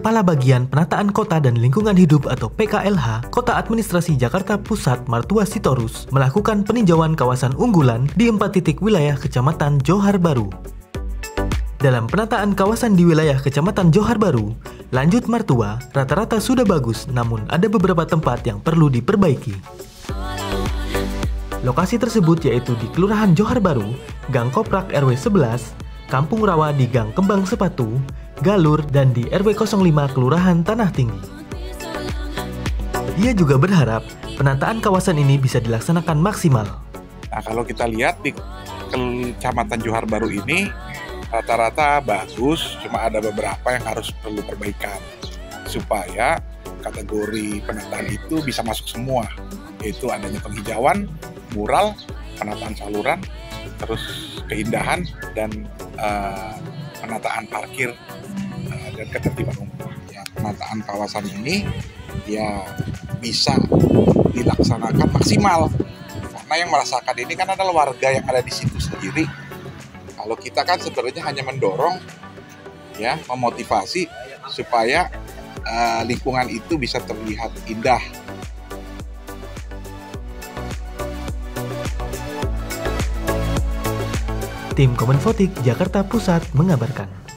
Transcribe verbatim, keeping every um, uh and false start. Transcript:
Kepala Bagian Penataan Kota dan Lingkungan Hidup atau P K L H, Kota Administrasi Jakarta Pusat Martua Sitorus, melakukan peninjauan kawasan unggulan di empat titik wilayah Kecamatan Johar Baru. Dalam penataan kawasan di wilayah Kecamatan Johar Baru, lanjut Martua rata-rata sudah bagus, namun ada beberapa tempat yang perlu diperbaiki. Lokasi tersebut yaitu di Kelurahan Johar Baru, Gang Koprak R W sebelas, Kampung Rawa di Gang Kembang Sepatu, Galur, dan di R W nol lima Kelurahan Tanah Tinggi. Ia juga berharap penataan kawasan ini bisa dilaksanakan maksimal. Nah, kalau kita lihat di Kecamatan Johar Baru ini rata-rata bagus, cuma ada beberapa yang harus perlu perbaikan supaya kategori penataan itu bisa masuk semua, yaitu adanya penghijauan, mural, penataan saluran, terus keindahan, dan uh, penataan parkir uh, dan ketertiban umum. Ya, penataan kawasan ini ya bisa dilaksanakan maksimal karena yang merasakan ini kan adalah warga yang ada di situ sendiri. Kalau kita kan sebenarnya hanya mendorong, ya, memotivasi supaya uh, lingkungan itu bisa terlihat indah. Tim Kominfotik Jakarta Pusat mengabarkan.